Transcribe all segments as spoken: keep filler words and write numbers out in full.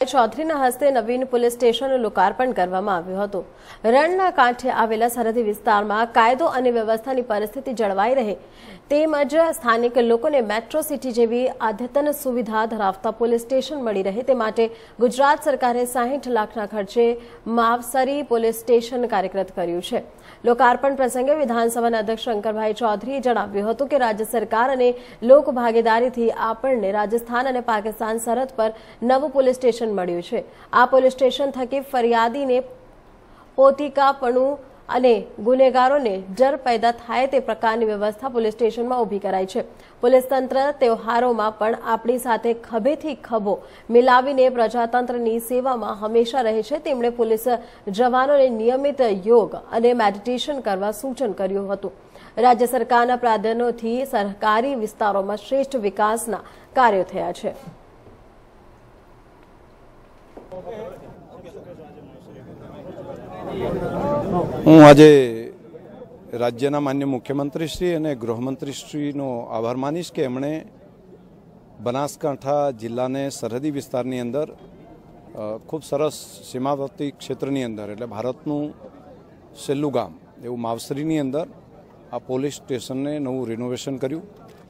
चौधरीના હસ્તે નવીન પોલીસ સ્ટેશનનું લોકાર્પણ કરવામાં આવ્યું હતું। રણના કાંઠે આવેલા સરહદી વિસ્તારમાં કાયદો અને વ્યવસ્થાની પરિસ્થિતિ જળવાઈ રહે તેમજ સ્થાનિક લોકોને મેટ્રો સિટી જેવી અદ્યતન સુવિધા ધરાવતા પોલીસ સ્ટેશન મળી રહે તે માટે ગુજરાત સરકારે સાહીઠ લાખના ખર્ચે માવસરી પોલીસ સ્ટેશન કાર્યરત કર્યું છે। લોકાર્પણ પ્રસંગે વિધાનસભાના અધ્યક્ષ શંકરભાઈ ચૌધરીએ જણાવ્યું હતું કે રાજ્ય સરકાર અને લોક ભાગીદારીથી આપણને રાજસ્થાન અને પાકિસ્તાન સરહદ પર નવું પોલીસ સ્ટેશન મળ્યું છે। આ પોલીસ સ્ટેશન થકી ફરિયાદીને પોતીકાપણું અને ગુનેગારોને ડર પેદા થાય તે પ્રકારની વ્યવસ્થા પોલીસ સ્ટેશનમાં ઊભી કરાઈ છે। પોલીસ તંત્ર તહેવારોમાં પણ આપણી સાથે ખભેથી ખભો મિલાવીને પ્રજાતંત્રની સેવામાં હંમેશા રહે છે। તેમણે પોલીસ જવાનોને નિયમિત યોગ અને મેડિટેશન કરવા સૂચન કર્યું હતું। રાજ્ય સરકારના પ્રાધાન્યોથી સરકારી વિસ્તારોમાં શ્રેષ્ઠ વિકાસના કાર્યો થયા છે। હું આજે રાજ્યના માન્ય મુખ્યમંત્રીશ્રી અને ગૃહમંત્રીશ્રીનો આભાર માનીશ કે એમણે બનાસકાંઠા જિલ્લાને સરહદી વિસ્તારની અંદર ખૂબ સરસ સીમાવર્તી ક્ષેત્રની અંદર એટલે ભારતનું છેલ્લું ગામ એવું માવસરીની અંદર આ પોલીસ સ્ટેશનને નવું રિનોવેશન કર્યું।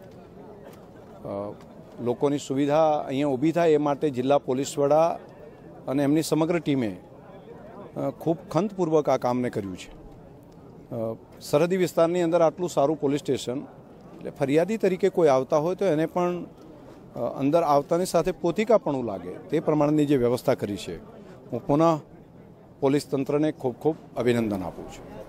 લોકોની સુવિધા અહીંયા ઊભી થાય એ માટે જિલ્લા પોલીસ વડા અને એમની સમગ્ર ટીમે ખૂબ ખંતપૂર્વક આ કામને કર્યું છે। સરહદી વિસ્તારની અંદર આટલું સારું પોલીસ સ્ટેશન એટલે ફરિયાદી તરીકે કોઈ આવતા હોય તો એને પણ અંદર આવતાની સાથે પોતીકાપણું લાગે તે પ્રમાણેની જે વ્યવસ્થા કરી છે હું પુનઃ પોલીસ તંત્રને ખૂબ ખૂબ અભિનંદન આપું છું।